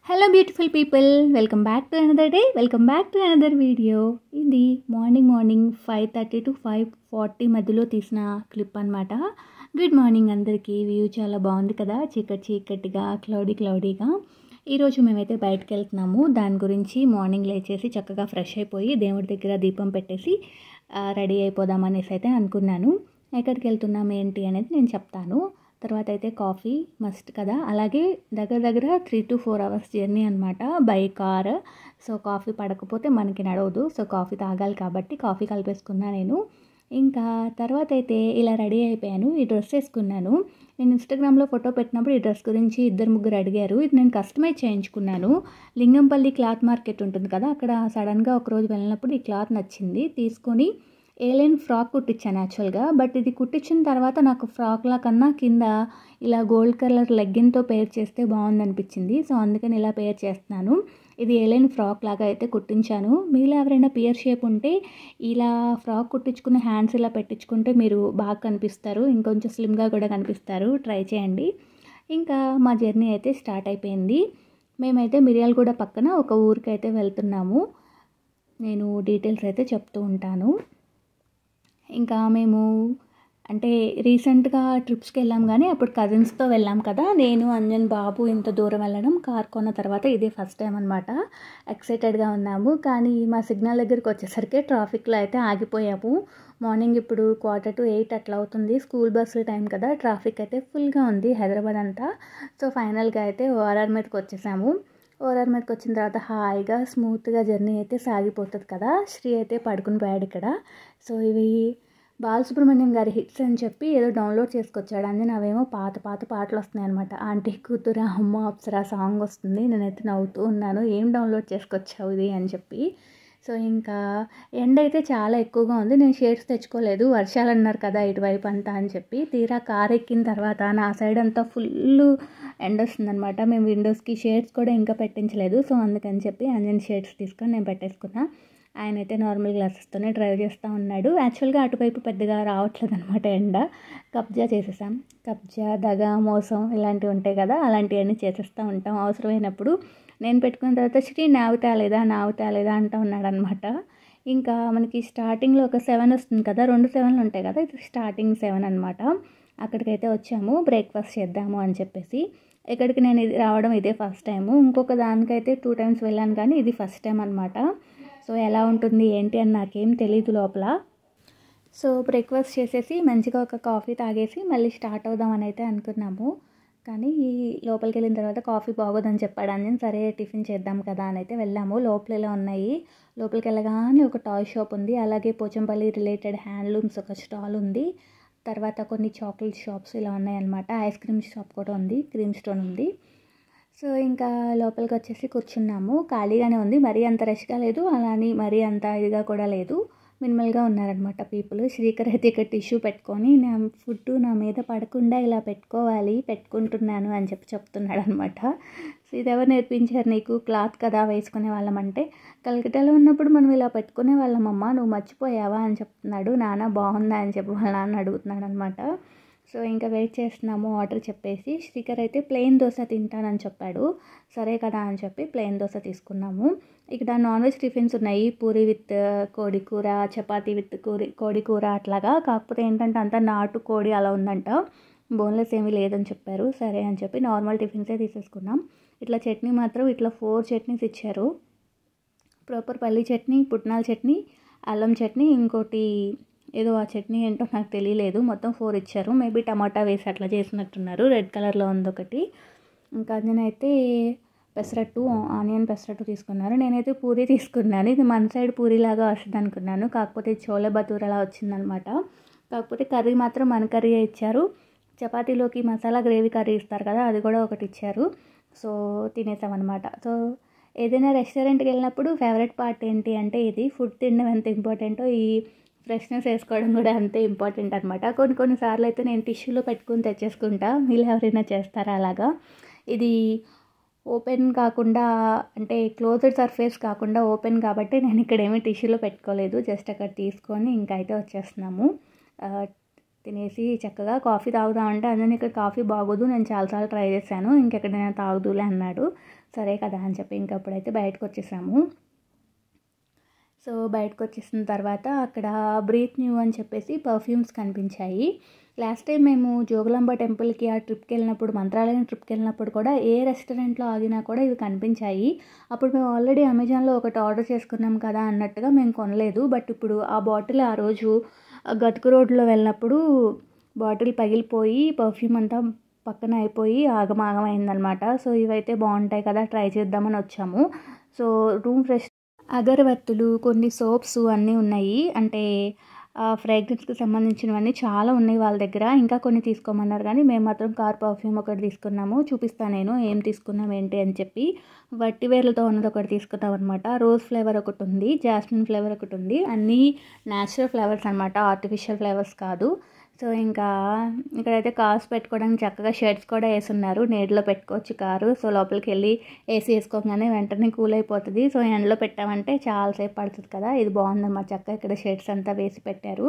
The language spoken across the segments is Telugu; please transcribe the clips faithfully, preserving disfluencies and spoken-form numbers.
Hello beautiful people, welcome back to another day, welcome back to another video. ఇది morning morning five thirty to five forty మధ్యలో తీసిన క్లిప్ అనమాట. గుడ్ మార్నింగ్ అందరికీ. వ్యూ చాలా బాగుంది కదా, చీకటి చీకటిగా, క్లౌడీ క్లౌడీగా. ఈరోజు మేమైతే బయటకు వెళ్తున్నాము. దాని గురించి మార్నింగ్ లేచేసి చక్కగా ఫ్రెష్ అయిపోయి దేవుడి దగ్గర దీపం పెట్టేసి రెడీ అయిపోదామనేసి అయితే అనుకున్నాను. ఎక్కడికి వెళ్తున్నాము ఏంటి అనేది నేను చెప్తాను. తర్వాత అయితే కాఫీ మస్ట్ కదా, అలాగే దగ్గర దగ్గర three to four hours journey అనమాట బై కార్. సో కాఫీ పడకపోతే మనకి నడవదు, సో కాఫీ తాగాలి కాబట్టి కాఫీ కలిపేసుకున్నా నేను. ఇంకా తర్వాత అయితే ఇలా రెడీ అయిపోయాను. ఈ డ్రెస్ వేసుకున్నాను. నేను ఇన్స్టాగ్రామ్లో ఫోటో పెట్టినప్పుడు ఈ డ్రెస్ గురించి ఇద్దరు ముగ్గురు అడిగారు. ఇది నేను కస్టమైజ్ చేయించుకున్నాను. లింగంపల్లి క్లాత్ మార్కెట్ ఉంటుంది కదా, అక్కడ సడన్గా ఒకరోజు వెళ్ళినప్పుడు ఈ క్లాత్ నచ్చింది, తీసుకొని ఏలైన్ ఫ్రాక్ కుట్టించాను యాక్చువల్గా. బట్ ఇది కుట్టించిన తర్వాత నాకు ఫ్రాక్లా కన్నా కింద ఇలా గోల్డ్ కలర్ లెగ్గిన్తో పేర్ చేస్తే బాగుందనిపించింది. సో అందుకని ఇలా పేర్ చేస్తున్నాను. ఇది ఏలైన్ ఫ్రాక్ లాగా అయితే కుట్టించాను. మీలో ఎవరైనా పియర్ షేప్ ఉంటే ఇలా ఫ్రాక్ కుట్టించుకుని హ్యాండ్స్ ఇలా పెట్టించుకుంటే మీరు బాగా కనిపిస్తారు, ఇంకొంచెం స్లిమ్గా కూడా కనిపిస్తారు. ట్రై చేయండి. ఇంకా మా జర్నీ అయితే స్టార్ట్ అయిపోయింది. మేమైతే మిర్యాలగూడ పక్కన ఒక ఊరికి అయితే వెళ్తున్నాము. నేను డీటెయిల్స్ అయితే చెప్తూ ఉంటాను. ఇంకా మేము అంటే రీసెంట్గా ట్రిప్స్కి వెళ్ళాం, కానీ అప్పుడు కజిన్స్తో వెళ్ళాం కదా. నేను అంజన్ బాబు ఇంత దూరం వెళ్ళడం కార్ కొన్న తర్వాత ఇదే ఫస్ట్ టైం అనమాట. ఎక్సైటెడ్గా ఉన్నాము. కానీ మా సిగ్నల్ దగ్గరికి వచ్చేసరికి ట్రాఫిక్లో అయితే ఆగిపోయాము. మార్నింగ్ ఇప్పుడు క్వార్టర్ టు ఎయిట్ అట్లా అవుతుంది. స్కూల్ బస్సు టైం కదా, ట్రాఫిక్ అయితే ఫుల్గా ఉంది హైదరాబాద్ అంతా. సో ఫైనల్గా అయితే ఓఆర్ఆర్ మీదకి వచ్చేసాము. ఓఆర్ఆర్ మీదకి వచ్చిన తర్వాత హాయిగా స్మూత్గా జర్నీ అయితే సాగిపోతుంది కదా. శ్రీ అయితే పడుకుని పోయాడు ఇక్కడ. సో ఇవి బాలసుబ్రహ్మణ్యం గారి హిట్స్ అని చెప్పి ఏదో డౌన్లోడ్ చేసుకొచ్చాడు. అందుకని అవేమో పాత పాత పాటలు వస్తున్నాయి అనమాట. ఆంటీ కూతురు అమ్మ అప్సరా సాంగ్ వస్తుంది. నేనైతే నవ్వుతూ ఉన్నాను, ఏం డౌన్లోడ్ చేసుకొచ్చావు ఇది అని చెప్పి. సో ఇంకా ఎండ అయితే చాలా ఎక్కువగా ఉంది. నేను షేడ్స్ తెచ్చుకోలేదు, వర్షాలు అన్నారు కదా ఇటువైపు అంతా అని చెప్పి. తీరా కార్ ఎక్కిన తర్వాత నా సైడ్ అంతా ఫుల్ ఎండ వస్తుందన్నమాట. మేము విండోస్కి షేడ్స్ కూడా ఇంకా పెట్టించలేదు. సో అందుకని చెప్పి అంజన్ షేడ్స్ తీసుకొని నేను పెట్టేసుకున్నా. ఆయన అయితే నార్మల్ గ్లాసెస్తోనే డ్రైవ్ చేస్తూ ఉన్నాడు. యాక్చువల్గా అటువైపు పెద్దగా రావట్లేదు అనమాట ఎండ. కబ్జా చేసేసాం. కబ్జా, దగ, మోసం ఇలాంటివి ఉంటాయి కదా, అలాంటివన్నీ చేసేస్తూ ఉంటాం అవసరమైనప్పుడు. నేను పెట్టుకున్న తర్వాత శ్రీ నావు తేలేదా నావు తేలేదా అంటూ ఉన్నాడు అనమాట. ఇంకా మనకి స్టార్టింగ్లో ఒక సెవెన్ వస్తుంది కదా, రెండు సెవెన్లు ఉంటాయి కదా, ఇది స్టార్టింగ్ సెవెన్ అనమాట. అక్కడికైతే వచ్చాము బ్రేక్ఫాస్ట్ చేద్దాము అని చెప్పేసి. ఇక్కడికి నేను ఇది రావడం ఇదే ఫస్ట్ టైము. ఇంకొక దానికైతే టూ టైమ్స్ వెళ్ళాను, కానీ ఇది ఫస్ట్ టైం అనమాట. సో ఎలా ఉంటుంది ఏంటి అని నాకేం తెలీదు లోపల. సో బ్రేక్ఫాస్ట్ చేసేసి మంచిగా ఒక కాఫీ తాగేసి మళ్ళీ స్టార్ట్ అవుదామని అయితే అనుకున్నాము. కానీ లోపలికి వెళ్ళిన తర్వాత కాఫీ బాగోదని చెప్పాడు అంజన్. సరే టిఫిన్ చేద్దాం కదా అని అయితే వెళ్ళాము. లోపల ఇలా ఉన్నాయి. లోపలికి వెళ్ళగానే ఒక టాయ్ షాప్ ఉంది, అలాగే పోచంపల్లి రిలేటెడ్ హ్యాండ్లూమ్స్ ఒక స్టాల్ ఉంది. తర్వాత కొన్ని చాక్లెట్ షాప్స్ ఇలా ఉన్నాయన్నమాట. ఐస్ క్రీమ్ షాప్ కూడా ఉంది, క్రీమ్ స్టోన్ ఉంది. సో ఇంకా లోపలికి వచ్చేసి కూర్చున్నాము. ఖాళీగానే ఉంది, మరీ అంత రష్గా లేదు, అలాని మరీ అంత ఇదిగా కూడా లేదు, మినిమల్గా ఉన్నారనమాట పీపుల్. శ్రీకర్ అయితే ఇక్కడ టిష్యూ పెట్టుకొని నా ఫుడ్ నా మీద పడకుండా ఇలా పెట్టుకోవాలి, పెట్టుకుంటున్నాను అని చెప్పి చెప్తున్నాడు అనమాట. సో ఇది ఎవరు నేర్పించారు నీకు, క్లాత్ కదా వేసుకునే వాళ్ళం అంటే. కలకటాలో ఉన్నప్పుడు మనం ఇలా పెట్టుకునే వాళ్ళమమ్మ, నువ్వు మర్చిపోయావా అని చెప్తున్నాడు. నాన్న బాగుందా అని చెప్పి వాళ్ళ నాన్న అడుగుతున్నాడు అనమాట. సో ఇంకా వెయిట్ చేస్తున్నాము ఆర్డర్ చెప్పేసి. శ్రీకర్ అయితే ప్లెయిన్ దోశ తింటానని చెప్పాడు. సరే కదా అని చెప్పి ప్లెయిన్ దోశ తీసుకున్నాము. ఇక్కడ నాన్ వెజ్ టిఫిన్స్ ఉన్నాయి, పూరి విత్ కోడి కూర, చపాతీ విత్ కూరి కోడి కూర అట్లాగా. కాకపోతే ఏంటంటే అంతా నాటు కోడి అలా ఉందంట, బోన్లెస్ ఏమీ లేదని చెప్పారు. సరే అని చెప్పి నార్మల్ టిఫిన్సే తీసేసుకున్నాం. ఇట్లా చట్నీ మాత్రం ఇట్లా ఫోర్ చట్నీస్ ఇచ్చారు. ప్రాపర్ పల్లి చట్నీ, పుట్నాల చట్నీ, అల్లం చట్నీ, ఇంకోటి ఏదో ఆ చట్నీ ఏంటో నాకు తెలియలేదు. మొత్తం ఫోర్ ఇచ్చారు. మేబీ టమాటా వేసి అట్లా చేసినట్టున్నారు. రెడ్ కలర్లో ఉంది ఒకటి. ఇంకా నేనైతే పెసరట్టు, ఆనియన్ పెసరట్టు తీసుకున్నారు. నేనైతే పూరి తీసుకున్నాను. ఇది మన సైడ్ పూరిలాగా వస్తుంది అనుకున్నాను, కాకపోతే చోలే భటూరలా వచ్చిందనమాట. కాకపోతే కర్రీ మాత్రం మన కర్రీ ఇచ్చారు. చపాతీలోకి మసాలా గ్రేవీ కర్రీ ఇస్తారు కదా, అది కూడా ఒకటి ఇచ్చారు. సో తినేసామన్నమాట. సో ఏదైనా రెస్టారెంట్కి వెళ్ళినప్పుడు ఫేవరెట్ పార్ట్ ఏంటి అంటే ఇది, ఫుడ్ తినడం ఎంత ఇంపార్టెంటో ఈ ఫ్రెష్నెస్ వేసుకోవడం కూడా అంతే ఇంపార్టెంట్ అనమాట. కొన్ని కొన్నిసార్లు అయితే నేను టిష్యూలో పెట్టుకుని తెచ్చేసుకుంటా. మీరు ఎవరైనా చేస్తారా అలాగా? ఇది ఓపెన్ కాకుండా అంటే క్లోజ్డ్ సర్ఫేస్ కాకుండా ఓపెన్ కాబట్టి నేను ఇక్కడ ఏమీ టిష్యూలో పెట్టుకోలేదు. జస్ట్ అక్కడ తీసుకొని ఇంకా అయితే వచ్చేస్తున్నాము. తినేసి చక్కగా కాఫీ తాగుదామంటే అందుకని ఇక్కడ కాఫీ బాగోదు, నేను చాలాసార్లు ట్రై చేశాను, ఇంకెక్కడైనా తాగుదులే అన్నాడు. సరే కదా అని చెప్పి ఇంకప్పుడైతే బయటకు వచ్చేసాము. సో బయటకు వచ్చేసిన తర్వాత అక్కడ బ్రీత్ న్యూ అని చెప్పేసి పర్ఫ్యూమ్స్ కనిపించాయి. లాస్ట్ టైం మేము జోగులాంబ టెంపుల్కి ఆ ట్రిప్కి వెళ్ళినప్పుడు, మంత్రాలయం ట్రిప్కి వెళ్ళినప్పుడు కూడా ఏ రెస్టారెంట్లో ఆగినా కూడా ఇవి కనిపించాయి. అప్పుడు మేము ఆల్రెడీ అమెజాన్లో ఒకటి ఆర్డర్ చేసుకున్నాం కదా అన్నట్టుగా మేము కొనలేదు. బట్ ఇప్పుడు ఆ బాటిల్ ఆ రోజు గతుకు రోడ్లో వెళ్ళినప్పుడు బాటిల్ పగిలిపోయి పర్ఫ్యూమ్ అంతా పక్కన అయిపోయి ఆగమాగం అయిందనమాట. సో ఇవైతే బాగుంటాయి కదా, ట్రై చేద్దామని వచ్చాము. సో రూమ్ ఫ్రెష్ అగరబత్తులు, కొన్ని సోప్స్ అన్నీ ఉన్నాయి. అంటే ఫ్రేగ్రెన్స్కి సంబంధించినవన్నీ చాలా ఉన్నాయి వాళ్ళ దగ్గర. ఇంకా కొన్ని తీసుకోమన్నారు కానీ మేము మాత్రం కార్ పర్ఫ్యూమ్ ఒకటి తీసుకున్నాము. చూపిస్తాను నేను ఏం తీసుకున్నాం ఏంటి అని చెప్పి. వట్టి వేర్లతో ఉన్నది ఒకటి తీసుకున్నాం అనమాట. రోజ్ ఫ్లేవర్ ఒకటి ఉంది, జాస్మిన్ ఫ్లేవర్ ఒకటి ఉంది. అన్నీ న్యాచురల్ ఫ్లేవర్స్ అనమాట, ఆర్టిఫిషియల్ ఫ్లేవర్స్ కాదు. సో ఇంకా ఇక్కడైతే కార్స్ పెట్టుకోవడానికి చక్కగా షెడ్స్ కూడా వేసున్నారు, నీడలో పెట్టుకోవచ్చు కారు. సో లోపలికి వెళ్ళి ఏసీ వేసుకోగానే వెంటనే కూల్ అయిపోతుంది. సో ఎండలో పెట్టామంటే చాలాసేపు పడుతుంది కదా, ఇది బాగుందన్నమాట. చక్కగా ఇక్కడ షెడ్స్ అంతా వేసి పెట్టారు.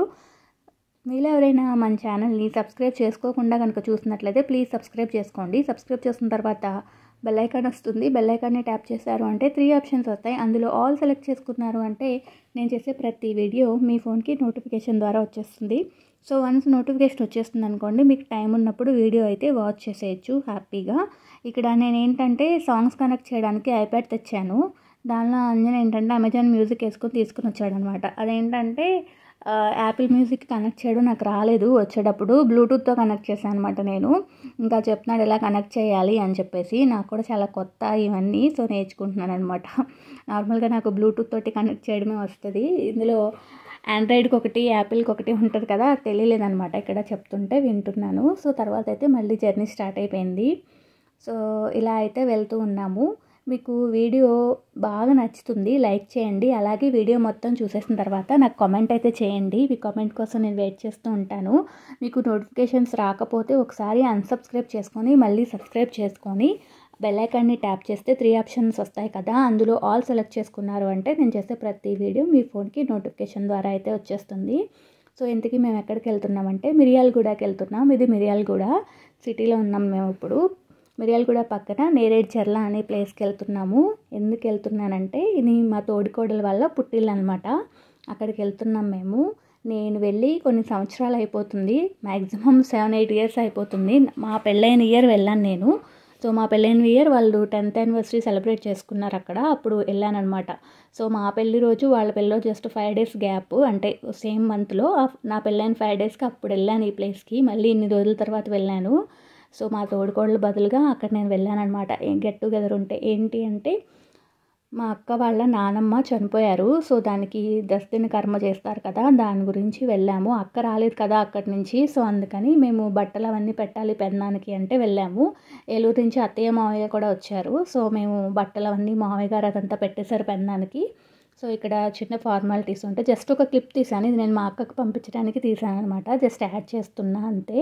మీలో ఎవరైనా మన ఛానల్ని సబ్స్క్రైబ్ చేసుకోకుండా కనుక చూసినట్లయితే ప్లీజ్ సబ్స్క్రైబ్ చేసుకోండి. సబ్స్క్రైబ్ చేసిన తర్వాత బెల్ ఐకాన్ వస్తుంది, బెల్ ఐకాన్ని ట్యాప్ చేశారు అంటే త్రీ ఆప్షన్స్ వస్తాయి. అందులో ఆల్ సెలెక్ట్ చేసుకున్నారు అంటే నేను చేసే ప్రతి వీడియో మీ ఫోన్కి నోటిఫికేషన్ ద్వారా వచ్చేస్తుంది. సో వన్స్ నోటిఫికేషన్ వచ్చేస్తుంది అనుకోండి, మీకు టైం ఉన్నప్పుడు వీడియో అయితే వాచ్ చేసేయచ్చు హ్యాపీగా. ఇక్కడ నేను ఏంటంటే సాంగ్స్ కనెక్ట్ చేయడానికి ఐప్యాడ్ తెచ్చాను. దానిలో అంజన్ ఏంటంటే అమెజాన్ మ్యూజిక్ వేసుకొని తీసుకుని వచ్చాడనమాట. అదేంటంటే యాపిల్ మ్యూజిక్ కనెక్ట్ చేయడం నాకు రాలేదు, వచ్చేటప్పుడు బ్లూటూత్తో కనెక్ట్ చేశాను అనమాట నేను. ఇంకా చెప్తున్నాడు ఎలా కనెక్ట్ చేయాలి అని చెప్పేసి. నాకు కూడా చాలా కొత్త ఇవన్నీ, సో నేర్చుకుంటున్నాను అనమాట. నార్మల్గా నాకు బ్లూటూత్ తోటి కనెక్ట్ చేయడమే వస్తుంది. ఇందులో ఆండ్రాయిడ్కి ఒకటి, యాపిల్కి ఒకటి ఉంటుంది కదా, తెలియలేదనమాట. ఇక్కడ చెప్తుంటే వింటున్నాను. సో తర్వాత అయితే మళ్ళీ జర్నీ స్టార్ట్ అయిపోయింది. సో ఇలా అయితే వెళ్తూ ఉన్నాము. మీకు వీడియో బాగా నచ్చుతుంది, లైక్ చేయండి. అలాగే వీడియో మొత్తం చూసేసిన తర్వాత నాకు కామెంట్ అయితే చేయండి. మీ కామెంట్ కోసం నేను వెయిట్ చేస్తూ ఉంటాను. మీకు నోటిఫికేషన్స్ రాకపోతే ఒకసారి అన్సబ్స్క్రైబ్ చేసుకొని మళ్ళీ సబ్స్క్రైబ్ చేసుకొని బెల్ ఐకాన్ని ట్యాప్ చేస్తే త్రీ ఆప్షన్స్ వస్తాయి కదా, అందులో ఆల్ సెలెక్ట్ చేసుకున్నారు అంటే నేను చేసే ప్రతి వీడియో మీ ఫోన్కి నోటిఫికేషన్ ద్వారా అయితే వచ్చేస్తుంది. సో ఇంతకీ మేము ఎక్కడికి వెళ్తున్నామంటే మిర్యాలగూడకి వెళ్తున్నాం. ఇది మిర్యాలగూడ సిటీలో ఉన్నాం మేము ఇప్పుడు. మిర్యాలగూడ పక్కన నేరేడ్ చెర్ల అనే ప్లేస్కి వెళ్తున్నాము. ఎందుకు వెళ్తున్నానంటే ఇది మా తోడికోడల వల్ల పుట్టిల్లు అనమాట. అక్కడికి వెళ్తున్నాం మేము. నేను వెళ్ళి కొన్ని సంవత్సరాలు అయిపోతుంది, మ్యాక్సిమం సెవెన్ ఎయిట్ ఇయర్స్ అయిపోతుంది. మా పెళ్ళైన ఇయర్ వెళ్ళాను నేను. సో మా పెళ్ళైన ఇయర్ వాళ్ళు టెన్త్ యానివర్సరీ సెలబ్రేట్ చేసుకున్నారు అక్కడ, అప్పుడు వెళ్ళాను అనమాట. సో మా పెళ్ళి రోజు వాళ్ళ పెళ్ళిలో జస్ట్ ఫైవ్ డేస్ గ్యాప్, అంటే సేమ్ మంత్లో నా పెళ్ళైన ఫైవ్ డేస్కి అప్పుడు వెళ్ళాను ఈ ప్లేస్కి. మళ్ళీ ఇన్ని రోజుల తర్వాత వెళ్ళాను. సో మా తోడుకోడలు బదులుగా అక్కడ నేను వెళ్ళాను అనమాట. గెట్ టుగెదర్ ఉంటే ఏంటి అంటే మా అక్క వాళ్ళ నానమ్మ చనిపోయారు. సో దానికి దస్తిని కర్మ చేస్తారు కదా, దాని గురించి వెళ్ళాము. అక్క రాలేదు కదా అక్కడి నుంచి, సో అందుకని మేము బట్టలు అవన్నీ పెట్టాలి పెదనానికి అంటే వెళ్ళాము. ఏలూరు నుంచి అత్తయ్య మావయ్య కూడా వచ్చారు. సో మేము బట్టలు అవన్నీ మావయ్య గారు అదంతా పెట్టేశారు పెదనానికి. సో ఇక్కడ చిన్న ఫార్మాలిటీస్ ఉంటే జస్ట్ ఒక క్లిప్ తీసాను. ఇది నేను మా అక్కకు పంపించడానికి తీసాను అనమాట, జస్ట్ యాడ్ చేస్తున్నా అంతే.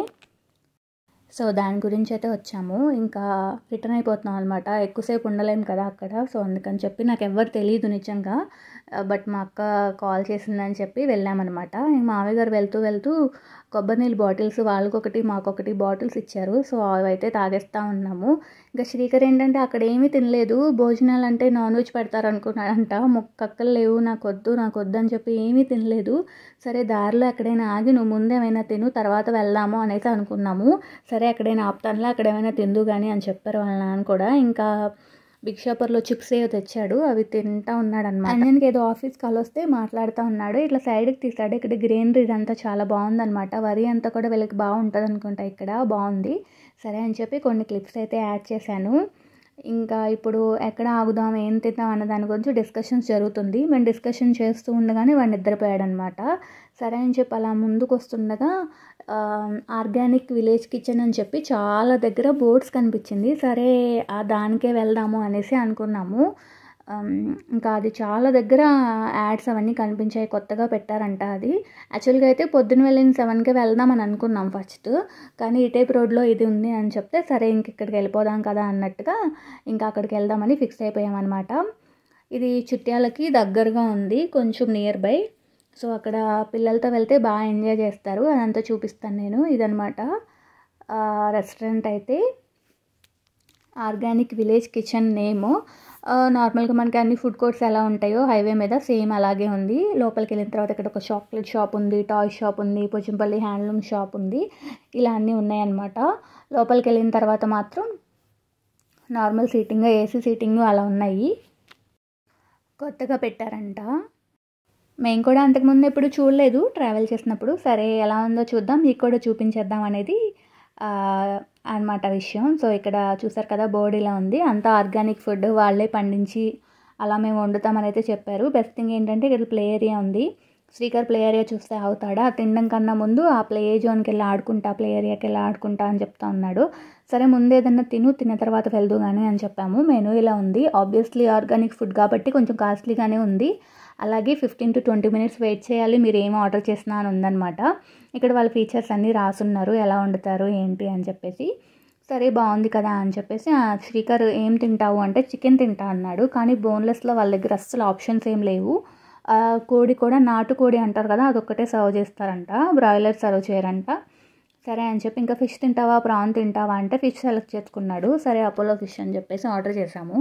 సో దాని గురించి అయితే వచ్చాము. ఇంకా రిటర్న్ అయిపోతున్నాం అనమాట, ఎక్కువసేపు ఉండలేము కదా అక్కడ. సో అందుకని చెప్పి నాకు ఎవ్వరు తెలియదు నిజంగా, బట్ మా అక్క కాల్ చేసిందని చెప్పి వెళ్ళామన్నమాట. మామయ్య గారు వెళ్తూ వెళ్తూ కొబ్బరి నీళ్ళు బాటిల్స్ వాళ్ళకొకటి మాకొకటి బాటిల్స్ ఇచ్చారు. సో అవైతే తాగేస్తూ ఉన్నాము. ఇంకా శ్రీకర్ ఏంటంటే అక్కడ ఏమీ తినలేదు, భోజనాలు అంటే నాన్ వెజ్ పెడతారు అనుకున్నాడంట. ముక్కక్కలు లేవు, నాకు వద్దు నాకు వద్దు అని చెప్పి ఏమీ తినలేదు. సరే దారిలో ఎక్కడైనా ఆగి నువ్వు ముందేమైనా తిను తర్వాత వెళ్దాము అనేసి అనుకున్నాము. సరే ఎక్కడైనా ఆపుతానులే, అక్కడ ఏమైనా తిందు కానీ అని చెప్పారు వాళ్ళ నాన్న కూడా. ఇంకా బిగ్ షాపర్లో చిప్స్ ఏవో తెచ్చాడు, అవి తింటా ఉన్నాడు అనమాట. అంజన్కి ఏదో ఆఫీస్ కాల్ వస్తే మాట్లాడుతూ ఉన్నాడు. ఇట్లా సైడ్కి తీసాడు. ఇక్కడ గ్రీనరీ అంతా చాలా బాగుందనమాట. వరి అంతా కూడా వీళ్ళకి బాగుంటుంది అనుకుంటా, ఇక్కడ బాగుంది. సరే అని చెప్పి కొన్ని క్లిప్స్ అయితే యాడ్ చేశాను. ఇంకా ఇప్పుడు ఎక్కడ ఆగుదాం ఏం తిద్దాం అన్న దాని గురించి డిస్కషన్స్ జరుగుతుంది. మేము డిస్కషన్ చేస్తూ ఉండగానే వాడు నిద్రపోయాడు అనమాట. సరే అని చెప్పి అలా ముందుకు వస్తుండగా ఆర్గానిక్ విలేజ్ కిచెన్ అని చెప్పి చాలా దగ్గర బోర్డ్స్ కనిపించింది. సరే ఆ దానికే వెళ్దాము అనేసి అనుకున్నాము. ఇంకా అది చాలా దగ్గర యాడ్స్ అవన్నీ కనిపించాయి, కొత్తగా పెట్టారంట అది. యాక్చువల్గా అయితే పొద్దున వెళ్ళిన సెవెన్కే వెళ్దామని అనుకున్నాం ఫస్ట్, కానీ ఈ టైప్ రోడ్లో ఇది ఉంది అని చెప్తే సరే ఇంక ఇక్కడికి వెళ్ళిపోదాం కదా అన్నట్టుగా ఇంకా అక్కడికి వెళ్దామని ఫిక్స్ అయిపోయామన్నమాట. ఇది చిట్యాలకి దగ్గరగా ఉంది, కొంచెం నియర్ బై. సో అక్కడ పిల్లలతో వెళ్తే బాగా ఎంజాయ్ చేస్తారు, అదంతా చూపిస్తాను నేను. ఇదనమాట రెస్టారెంట్ అయితే, ఆర్గానిక్ విలేజ్ కిచెన్ నేమ్. నార్మల్గా మనకి అన్ని ఫుడ్ కోర్ట్స్ ఎలా ఉంటాయో హైవే మీద సేమ్ అలాగే ఉంది. లోపలికి వెళ్ళిన తర్వాత ఇక్కడ ఒక చాక్లెట్ షాప్ ఉంది, టాయ్ షాప్ ఉంది, పోచంపల్లి హ్యాండ్లూమ్ షాప్ ఉంది, ఇలా అన్నీ ఉన్నాయన్నమాట. లోపలికి వెళ్ళిన తర్వాత మాత్రం నార్మల్ సీటింగ్, ఏసీ సీటింగ్ అలా ఉన్నాయి. కొత్తగా పెట్టారంట. మేము కూడా అంతకుముందు ఎప్పుడు చూడలేదు ట్రావెల్ చేసినప్పుడు. సరే ఎలా ఉందో చూద్దాం, మీకు కూడా చూపించేద్దాం అనేది అన్నమాట విషయం. సో ఇక్కడ చూసారు కదా బోర్డు ఇలా ఉంది, అంతా ఆర్గానిక్ ఫుడ్ వాళ్ళే పండించి అలా మేము వండుతామని అయితే చెప్పారు. బెస్ట్ థింగ్ ఏంటంటే ఇక్కడ ప్లే ఏరియా ఉంది. శ్రీకర్ ప్లే ఏరియా చూస్తే అవుతాడా, తినడం కన్నా ముందు ఆ ప్లే జోన్కి వెళ్ళి ఆడుకుంటా, ప్లే ఏరియాకి వెళ్ళి ఆడుకుంటా అని చెప్తా ఉన్నాడు. సరే ముందు ఏదన్నా తిను, తిన్న తర్వాత వెళ్దు కానీ అని చెప్పాము. మెనూ ఇలా ఉంది. ఆబ్వియస్లీ ఆర్గానిక్ ఫుడ్ కాబట్టి కొంచెం కాస్ట్లీగానే ఉంది. అలాగే fifteen to twenty minutes wait చేయాలి మీరు ఏం ఆర్డర్ చేసినా అని ఉందన్నమాట. ఇక్కడ వాళ్ళ ఫీచర్స్ అన్నీ రాసున్నారు, ఎలా వండుతారు ఏంటి అని చెప్పేసి. సరే బాగుంది కదా అని చెప్పేసి శ్రీకర్ ఏం తింటావు అంటే చికెన్ తింటా అన్నాడు. కానీ బోన్లెస్లో వాళ్ళ దగ్గర అస్సలు ఆప్షన్స్ ఏం లేవు. కోడి కూడా నాటుకోడి అంటారు కదా, అదొక్కటే సర్వ్ చేస్తారంట, బ్రాయిలర్ సర్వ్ చేయరంట. సరే అని చెప్పి ఇంకా ఫిష్ తింటావా ప్రాన్ తింటావా అంటే ఫిష్ సెలెక్ట్ చేసుకున్నాడు. సరే అపోలో ఫిష్ అని చెప్పేసి ఆర్డర్ చేసాము.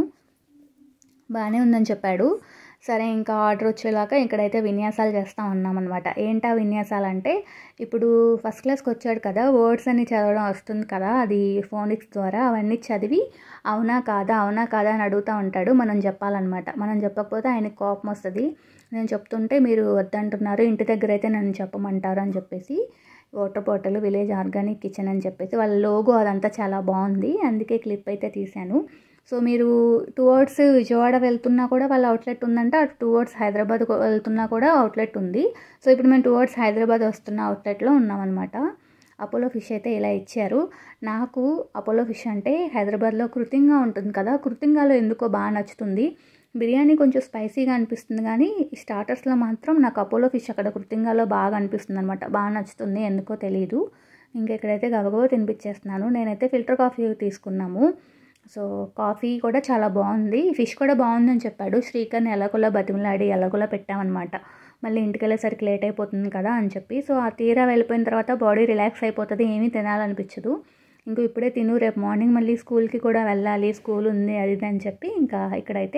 బాగానే ఉందని చెప్పాడు. సరే ఇంకా ఆర్డర్ వచ్చేలాగా ఇక్కడైతే విన్యాసాలు చేస్తూ ఉన్నామన్నమాట. ఏంటా విన్యాసాలు అంటే, ఇప్పుడు ఫస్ట్ క్లాస్కి వచ్చాడు కదా, వర్డ్స్ అన్ని చదవడం వస్తుంది కదా, అది ఫోనిక్స్ ద్వారా అవన్నీ చదివి అవునా కాదా అవునా కాదా అని అడుగుతూ ఉంటాడు. మనం చెప్పాలన్నమాట. మనం చెప్పకపోతే ఆయనకి కోపం వస్తుంది. నేను చెప్తుంటే మీరు వద్దంటున్నారు, ఇంటి దగ్గర అయితే నన్ను చెప్పమంటారు అని చెప్పేసి water bottle village organic kitchen అని చెప్పేసి వాళ్ళ లోగో అదంతా చాలా బాగుంది, అందుకే క్లిప్ అయితే తీశాను. సో మీరు టువర్డ్స్ విజయవాడ వెళ్తున్నా కూడా వాళ్ళ అవుట్లెట్ ఉందంట, అటు టువర్డ్స్ హైదరాబాద్ వెళ్తున్నా కూడా అవుట్లెట్ ఉంది. సో ఇప్పుడు మేము టువర్డ్స్ హైదరాబాద్ వస్తున్న అవుట్లెట్లో ఉన్నామన్నమాట. అపోలో ఫిష్ అయితే ఇలా ఇచ్చారు. నాకు అపోలో ఫిష్ అంటే హైదరాబాద్లో కృతింగా ఉంటుంది కదా, కృతింగాలో ఎందుకో బాగా నచ్చుతుంది. బిర్యానీ కొంచెం స్పైసీగా అనిపిస్తుంది కానీ స్టార్టర్స్లో మాత్రం నాకు అపోలో ఫిష్ అక్కడ కృతింగాలో బాగా అనిపిస్తుంది అనమాట, బాగా నచ్చుతుంది ఎందుకో తెలియదు. ఇంకా ఇక్కడైతే గబగబా తినిపించేస్తున్నాను. నేనైతే ఫిల్టర్ కాఫీ తీసుకున్నాము. సో కాఫీ కూడా చాలా బాగుంది, ఫిష్ కూడా బాగుందని చెప్పాడు. శ్రీకర్ని ఎలాగోలా బతిమలాడి ఎలాగోలా పెట్టామన్నమాట. మళ్ళీ ఇంటికి వెళ్ళేసరికి లేట్ అయిపోతుంది కదా అని చెప్పి. సో ఆ తీరా వెళ్ళిపోయిన తర్వాత బాడీ రిలాక్స్ అయిపోతుంది, ఏమీ తినాలనిపించదు. ఇంకో ఇప్పుడే తిను, రేపు మార్నింగ్ మళ్ళీ స్కూల్కి కూడా వెళ్ళాలి, స్కూల్ ఉంది అది ఇది అని చెప్పి ఇంకా ఇక్కడైతే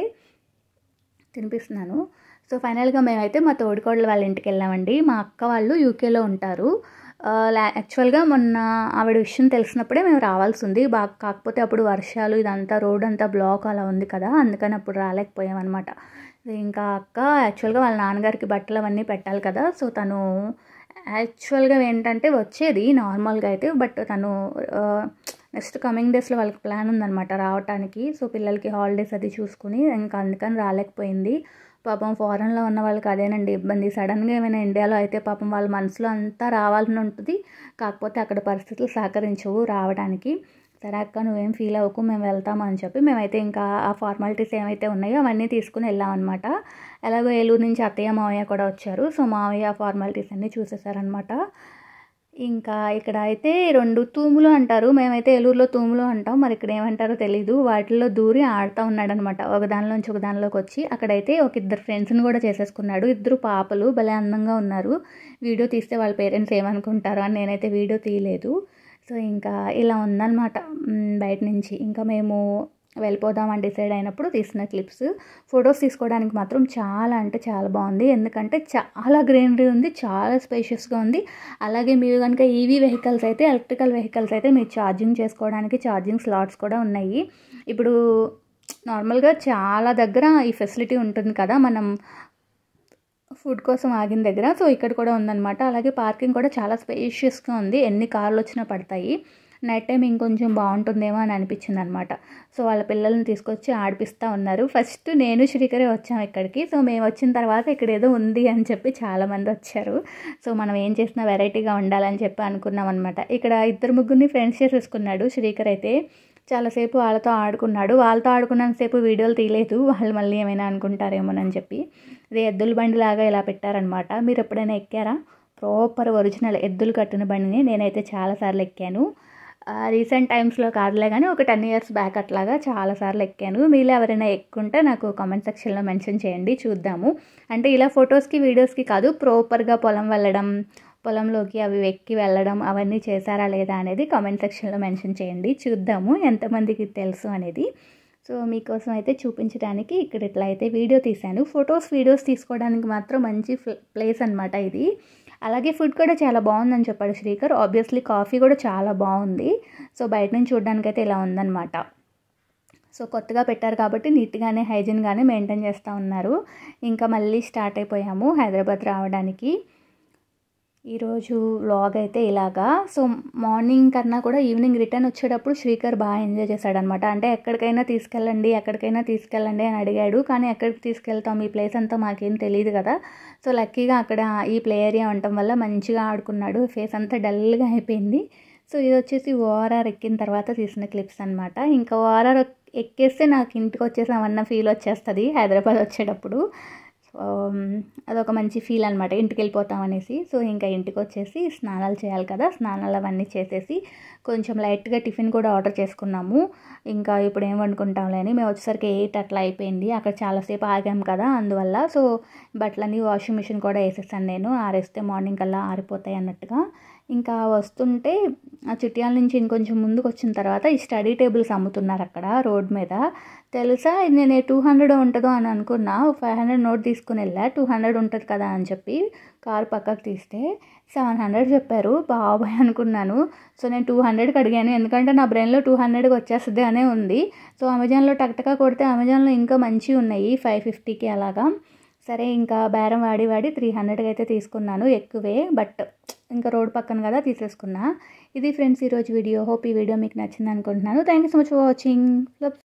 తినిపిస్తున్నాను. సో ఫైనల్గా మేమైతే మా తోడికోడలు వాళ్ళ ఇంటికి వెళ్ళామండి. మా అక్క వాళ్ళు యూకేలో ఉంటారు. యాక్చువల్గా మొన్న ఆవిడ విషయం తెలిసినప్పుడే మేము రావాల్సి ఉంది, బాగా కాకపోతే అప్పుడు వర్షాలు ఇదంతా రోడ్ అంతా బ్లాక్ అలా ఉంది కదా, అందుకని అప్పుడు రాలేకపోయామన్నమాట. ఇంకా అక్క యాక్చువల్గా వాళ్ళ నాన్నగారికి బట్టలు అవన్నీ పెట్టాలి కదా, సో తను యాక్చువల్గా ఏంటంటే వచ్చేది నార్మల్గా అయితే, బట్ తను నెక్స్ట్ కమింగ్ డేస్లో వాళ్ళకి ప్లాన్ ఉందన్నమాట రావటానికి. సో పిల్లలకి హాలిడేస్ అది చూసుకుని ఇంకా అందుకని రాలేకపోయింది. పాపం ఫారెన్లో ఉన్న వాళ్ళకి అదేనండి ఇబ్బంది. సడన్గా ఏమైనా ఇండియాలో అయితే పాపం వాళ్ళ మనసులో అంతా రావాలని ఉంటుంది, కాకపోతే అక్కడ పరిస్థితులు సహకరించవు రావడానికి. సరే అక్క నువ్వేం ఫీల్ అవ్వకు, మేము వెళ్తాము అని చెప్పి మేమైతే ఇంకా ఆ ఫార్మాలిటీస్ ఏమైతే ఉన్నాయో అవన్నీ తీసుకుని వెళ్ళామన్నమాట. ఎలాగో ఏలూరు నుంచి అత్తయ్య మావయ్య కూడా వచ్చారు. సో మావయ్య ఆ ఫార్మాలిటీస్ అన్నీ చూసేసారనమాట. ఇంకా ఇక్కడ అయితే రెండు తూములు అంటారు, మేమైతే ఏలూరులో తూములు అంటాం, మరి ఇక్కడ ఏమంటారో తెలీదు. వాటిల్లో దూరి ఆడుతూ ఉన్నాడనమాట, ఒక దానిలోంచి ఒక దానిలోకి వచ్చి. అక్కడైతే ఒక ఇద్దరు ఫ్రెండ్స్ని కూడా చేసేసుకున్నాడు, ఇద్దరు పాపలు భలే అందంగా ఉన్నారు. వీడియో తీస్తే వాళ్ళ పేరెంట్స్ ఏమనుకుంటారో అని నేనైతే వీడియో తీయలేదు. సో ఇంకా ఇలా ఉందన్నమాట బయట నుంచి. ఇంకా మేము వెళ్ళిపోదామని డిసైడ్ అయినప్పుడు తీసిన క్లిప్స్. ఫొటోస్ తీసుకోవడానికి మాత్రం చాలా అంటే చాలా బాగుంది, ఎందుకంటే చాలా గ్రీనరీ ఉంది, చాలా స్పేషియస్గా ఉంది. అలాగే మీరు కనుక ఈవీ వెహికల్స్ అయితే, ఎలక్ట్రికల్ వెహికల్స్ అయితే మీరు ఛార్జింగ్ చేసుకోవడానికి ఛార్జింగ్ స్లాట్స్ కూడా ఉన్నాయి. ఇప్పుడు నార్మల్గా చాలా దగ్గర ఈ ఫెసిలిటీ ఉంటుంది కదా మనం ఫుడ్ కోసం ఆగిన దగ్గర, సో ఇక్కడ కూడా ఉందన్నమాట. అలాగే పార్కింగ్ కూడా చాలా స్పేషియస్గా ఉంది, ఎన్ని కార్లు వచ్చినా పడతాయి. నైట్ టైం ఇంకొంచెం బాగుంటుందేమో అని అనిపించింది అనమాట. సో వాళ్ళ పిల్లల్ని తీసుకొచ్చి ఆడిపిస్తూ ఉన్నారు. ఫస్ట్ నేను శ్రీకరే వచ్చాము ఇక్కడికి. సో మేము వచ్చిన తర్వాత ఇక్కడ ఏదో ఉంది అని చెప్పి చాలామంది వచ్చారు. సో మనం ఏం చేసినా వెరైటీగా ఉండాలని చెప్పి అనుకున్నాం అనమాట. ఇక్కడ ఇద్దరు ముగ్గురిని ఫ్రెండ్స్ చేసేసుకున్నాడు శ్రీకర్ అయితే. చాలాసేపు వాళ్ళతో ఆడుకున్నాడు, వాళ్ళతో ఆడుకున్నంతసేపు వీడియోలు తీయలేదు, వాళ్ళు మళ్ళీ ఏమైనా అనుకుంటారేమోనని చెప్పి. ఇది ఎద్దుల బండి లాగా ఇలా పెట్టారనమాట. మీరు ఎప్పుడైనా ఎక్కారా? ప్రాపర్ ఒరిజినల్ ఎద్దులు కట్టిన బండిని నేనైతే చాలాసార్లు ఎక్కాను. రీసెంట్ టైమ్స్లో కాదులే కానీ ఒక టెన్ ఇయర్స్ బ్యాక్ అట్లాగా చాలాసార్లు ఎక్కాను. మీలో ఎవరైనా ఎక్కుంటే నాకు కామెంట్ సెక్షన్లో మెన్షన్ చేయండి, చూద్దాము. అంటే ఇలా ఫొటోస్కి వీడియోస్కి కాదు, ప్రాపర్గా పొలం వెళ్ళడం, పొలంలోకి అవి ఎక్కి వెళ్ళడం అవన్నీ చేశారా లేదా అనేది కామెంట్ సెక్షన్లో మెన్షన్ చేయండి, చూద్దాము ఎంతమందికి తెలుసు అనేది. సో మీకోసం అయితే చూపించడానికి ఇక్కడ ఇట్లా అయితే వీడియో తీశాను. ఫొటోస్ వీడియోస్ తీసుకోవడానికి మాత్రం మంచి ప్లేస్ అనమాట ఇది. అలాగే ఫుడ్ కూడా చాలా బాగుందని చెప్పాడు శ్రీకర్. ఆబ్వియస్లీ కాఫీ కూడా చాలా బాగుంది. సో బయట నుంచి చూడడానికి అయితే ఇలా ఉందన్నమాట. సో కొత్తగా పెట్టారు కాబట్టి నీట్గానే హైజీన్గానే మెయింటైన్ చేస్తూ ఉన్నారు. ఇంకా మళ్ళీ స్టార్ట్ అయిపోయాము హైదరాబాద్ రావడానికి. ఈరోజు వ్లాగ్ అయితే ఇలాగా. సో మార్నింగ్ కన్నా కూడా ఈవినింగ్ రిటర్న్ వచ్చేటప్పుడు శ్రీకర్ బాగా ఎంజాయ్ చేశాడనమాట. అంటే ఎక్కడికైనా తీసుకెళ్ళండి ఎక్కడికైనా తీసుకెళ్ళండి అని అడిగాడు. కానీ ఎక్కడికి తీసుకెళ్తాం, ఈ ప్లేస్ అంతా మాకేం తెలియదు కదా. సో లక్కీగా అక్కడ ఈ ప్లే ఏరియా ఉండటం వల్ల మంచిగా ఆడుకున్నాడు. ఫేస్ అంతా డల్గా అయిపోయింది. సో ఇది వచ్చేసి ఓఆర్ఆర్ ఎక్కిన తర్వాత తీసిన క్లిప్స్ అనమాట. ఇంకా ఓఆర్ఆర్ ఎక్కేస్తే నాకు ఇంటికి వచ్చేసామన్న ఫీల్ వచ్చేస్తుంది హైదరాబాద్ వచ్చేటప్పుడు. అదొక మంచి ఫీల్ అనమాట, ఇంటికి వెళ్ళిపోతాం అనేసి. సో ఇంకా ఇంటికి వచ్చేసి స్నానాలు చేయాలి కదా, స్నానాలు అవన్నీ చేసేసి కొంచెం లైట్గా టిఫిన్ కూడా ఆర్డర్ చేసుకున్నాము. ఇంకా ఇప్పుడు ఏం వండుకుంటాంలే అని మేము వచ్చేసరికి ఎయిట్ అట్లా అయిపోయింది. అక్కడ చాలాసేపు ఆగాము కదా అందువల్ల. సో బట్టలన్నీ వాషింగ్ మిషన్ కూడా వేసేసాను నేను, ఆరేస్తే మార్నింగ్ కల్లా ఆరిపోతాయి అన్నట్టుగా. ఇంకా వస్తుంటే ఆ చిట్యాల నుంచి ఇంకొంచెం ముందుకు వచ్చిన తర్వాత ఈ స్టడీ టేబుల్స్ అమ్ముతున్నారు అక్కడ రోడ్ మీద. తెలుసా, నేను టూ హండ్రెడ్ ఉంటుందో అని అనుకున్నా. ఫైవ్ హండ్రెడ్ నోట్ తీసుకుని వెళ్ళా, టూ హండ్రెడ్ ఉంటుంది కదా అని చెప్పి కారు పక్కకు తీస్తే సెవెన్ హండ్రెడ్ చెప్పారు. బాబాయ్ అనుకున్నాను. సో నేను టూ హండ్రెడ్కి అడిగాను, ఎందుకంటే నా బ్రెయిన్లో టూ హండ్రెడ్కి వచ్చేస్తుంది అనే ఉంది. సో అమెజాన్లో టక్టకా కొడితే అమెజాన్లో ఇంకా మంచివి ఉన్నాయి ఫైవ్ ఫిఫ్టీకి అలాగా. సరే ఇంకా బేరం వాడి వాడి త్రీ హండ్రెడ్కి అయితే తీసుకున్నాను, ఎక్కువే బట్ ఇంకా రోడ్ పక్కన కదా తీసేసుకున్నా. ఇది ఫ్రెండ్స్ ఈరోజు వీడియో. హోప్ ఈ వీడియో మీకు నచ్చింది అనుకుంటున్నాను. Thank you so much for watching.